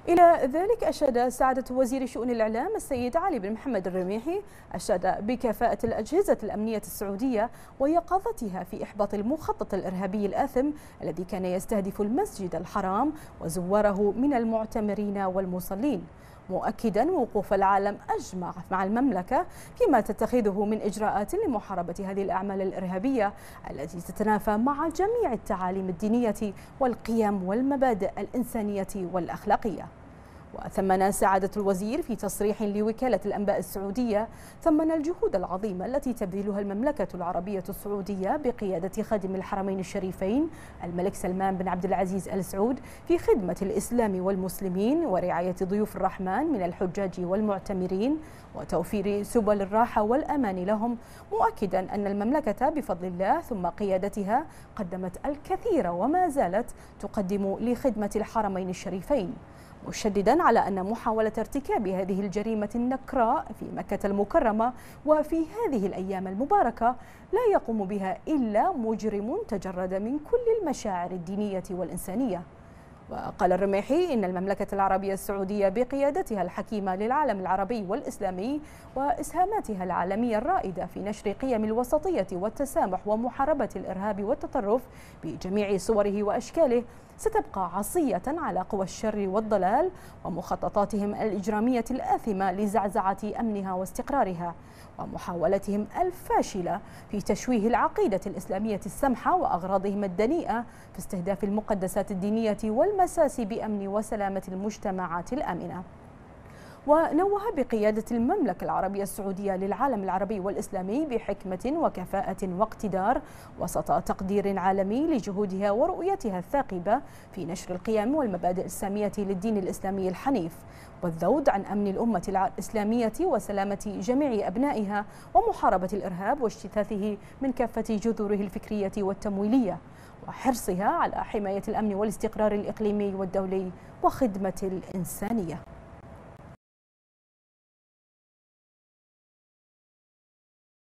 إلى ذلك أشاد سعادة وزير شؤون الإعلام السيد علي بن محمد الرميحي بكفاءة الأجهزة الأمنية السعودية ويقظتها في إحباط المخطط الإرهابي الآثم الذي كان يستهدف المسجد الحرام وزواره من المعتمرين والمصلين، مؤكدا وقوف العالم أجمع مع المملكة فيما تتخذه من إجراءات لمحاربة هذه الأعمال الإرهابية التي تتنافى مع جميع التعاليم الدينية والقيم والمبادئ الإنسانية والأخلاقية. وثمن سعادة الوزير في تصريح لوكالة الأنباء السعودية ثمن الجهود العظيمة التي تبذلها المملكة العربية السعودية بقيادة خادم الحرمين الشريفين الملك سلمان بن عبد العزيز آل سعود في خدمة الإسلام والمسلمين ورعاية ضيوف الرحمن من الحجاج والمعتمرين وتوفير سبل الراحة والأمان لهم، مؤكدا أن المملكة بفضل الله ثم قيادتها قدمت الكثير وما زالت تقدم لخدمة الحرمين الشريفين، مشددا على أن محاولة ارتكاب هذه الجريمة النكراء في مكة المكرمة وفي هذه الأيام المباركة لا يقوم بها إلا مجرم تجرد من كل المشاعر الدينية والإنسانية. وقال الرميحي إن المملكة العربية السعودية بقيادتها الحكيمة للعالم العربي والإسلامي وإسهاماتها العالمية الرائدة في نشر قيم الوسطية والتسامح ومحاربة الإرهاب والتطرف بجميع صوره وأشكاله ستبقى عصية على قوى الشر والضلال ومخططاتهم الإجرامية الآثمة لزعزعة أمنها واستقرارها ومحاولتهم الفاشلة في تشويه العقيدة الإسلامية السمحة وأغراضهم الدنيئة في استهداف المقدسات الدينية والمساس بأمن وسلامة المجتمعات الآمنة. ونوه بقيادة المملكة العربية السعودية للعالم العربي والإسلامي بحكمة وكفاءة واقتدار وسط تقدير عالمي لجهودها ورؤيتها الثاقبة في نشر القيم والمبادئ السامية للدين الإسلامي الحنيف والذود عن أمن الأمة الإسلامية وسلامة جميع أبنائها ومحاربة الإرهاب واجتثاثه من كافة جذوره الفكرية والتمويلية وحرصها على حماية الأمن والاستقرار الإقليمي والدولي وخدمة الإنسانية.